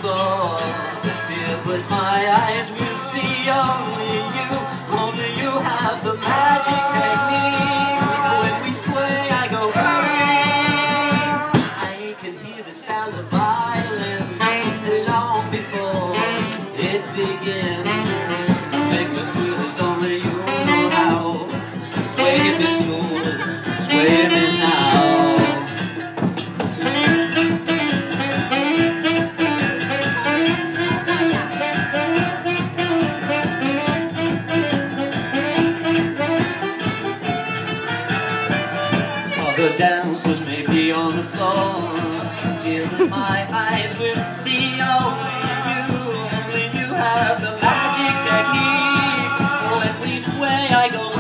before, dear, but my eyes will see only you. Only you have the magic technique. When we sway, I go free. I can hear the sound of violence long before it begins. Make me feel as only you know how. Sway me smooth, sway me now. The dancers may be on the floor, dear, but my eyes will see only you. Only you have the magic technique. When we sway, I go